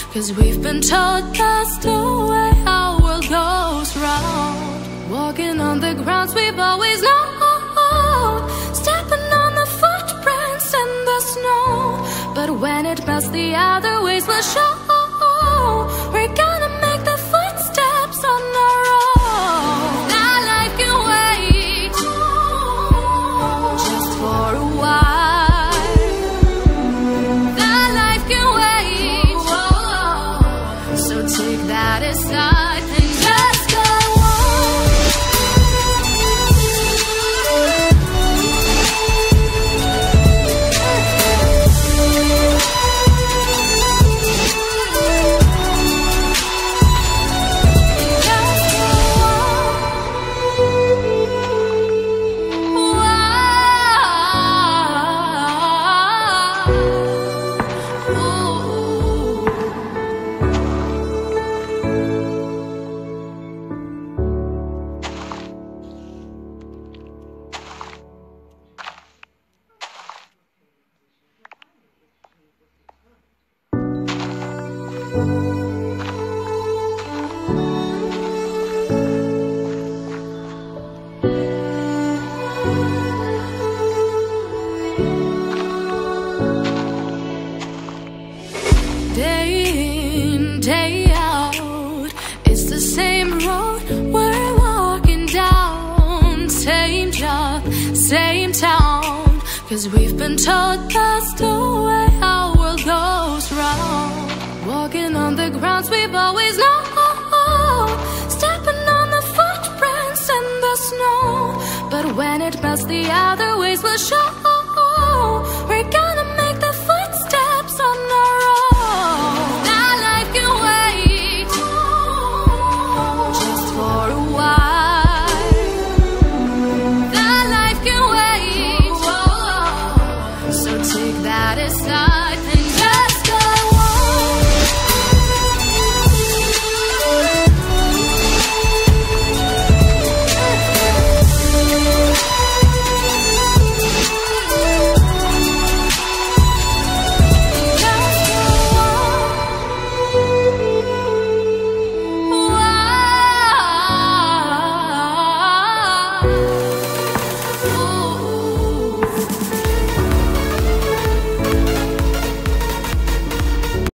'cause we've been told that's the way our world goes round. Walking on the grounds we've always known, stepping on the footprints in the snow. But when it melts, the other ways will show. We're gonna make the footsteps on our own. That life can wait just for a while. That life can wait, so take that aside and just go on. Day in, day out, it's the same road we're walking down. Same job, same town, 'cause we've been told that's the way our world goes round. Walking on the grounds we've always known, stepping on the footprints in the snow. But when it melts, the other ways will show. We're